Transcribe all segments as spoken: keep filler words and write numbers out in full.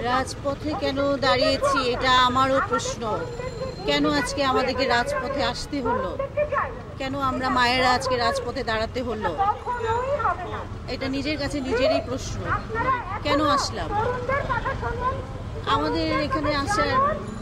রাজপথে কেন দাঁড়িয়েছি এটা আমারও প্রশ্ন। কেন আজকে আমাদেরকে রাজপথে আসতে হলো? কেন আমরা মায়েরা আজকে রাজপথে দাঁড়াতে হলো? এটা নিজের কাছে নিজেরই প্রশ্ন। কেন আসলাম? আমাদের এখানে আসার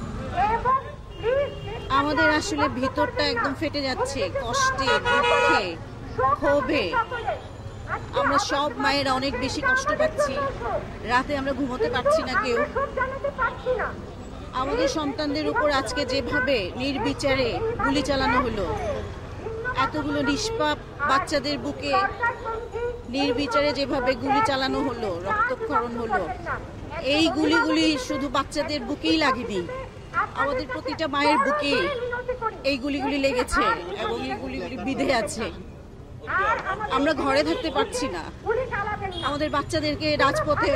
আমাদের আসলে ভিতরটা একদম ফেটে যাচ্ছে, কষ্টে, দুঃখে, ক্ষোভে। আমরা সব মায়েরা অনেক বেশি কষ্ট পাচ্ছি। রাতে আমরা ঘুমোতে পারছি না কেউ। আমাদের সন্তানদের উপর আজকে যেভাবে নির্বিচারে গুলি চালানো হলো, এতগুলো নিষ্পাপ বাচ্চাদের বুকে নির্বিচারে যেভাবে গুলি চালানো হলো, রক্তক্ষরণ হলো, এই গুলিগুলি শুধু বাচ্চাদের বুকেই লাগেনি, আমাদের প্রতিটা মায়ের বুকে এই গুলিগুলি লেগেছে এবং এই গুলিগুলি বিঁধে আছে। আমরা ঘরে থাকতে পারছি না। আমাদের বাচ্চাদেরকে রাজপথে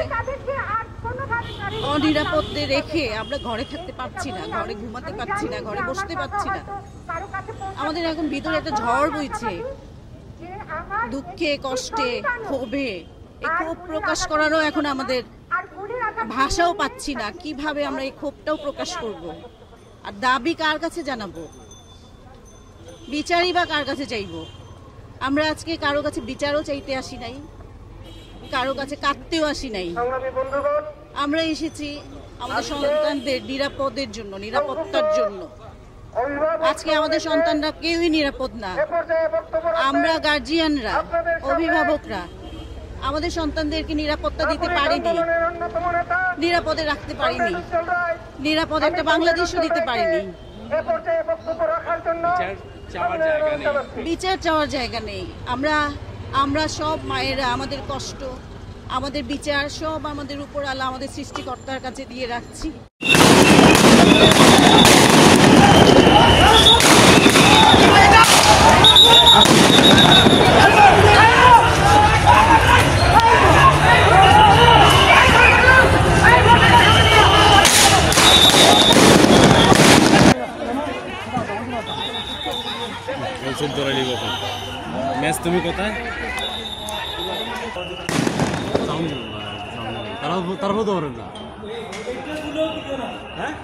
অনিরাপদে রেখে আমরা ঘরে থাকতে পারছি না, ঘরে ঘুমাতে পারছি না, ঘরে বসতে পারছি না। আমাদের এখন ভিতরে একটা ঝড় বইছে, দুঃখে, কষ্টে, ক্ষোভে। এই ক্ষোভ প্রকাশ করারও এখন আমাদের ভাষাও পাচ্ছি না। কিভাবে আমরা এই ক্ষোভটাও প্রকাশ করব? আর দাবি কার কাছে জানাবো? বিচারই বা কার কাছে চাইবো? আমরা আজকে কারো কাছে বিচারও চাইতে আসি নাই, কারো কাছে কাঁদতেও আসি নাই। আমরা এসেছি আমাদের সন্তানদের নিরাপদের জন্য, নিরাপত্তার জন্য। আজকে আমাদের সন্তানরা কেউই নিরাপদ না। আমরা গার্জিয়ানরা, অভিভাবকরা আমাদের সন্তানদেরকে নিরাপত্তা দিতে পারিনি, নিরাপদে রাখতে পারিনি, নিরাপদ একটা বাংলাদেশও দিতে পারিনি। বিচার চাওয়ার জায়গা নেই। আমরা আমরা সব মায়েরা আমাদের কষ্ট, আমাদের বিচার সব আমাদের উপর আল্লাহ, আমাদের সৃষ্টিকর্তার কাছে দিয়ে রাখছি। ম্যাচ তুমি কোথায়? তারপর তো পারেন না। হ্যাঁ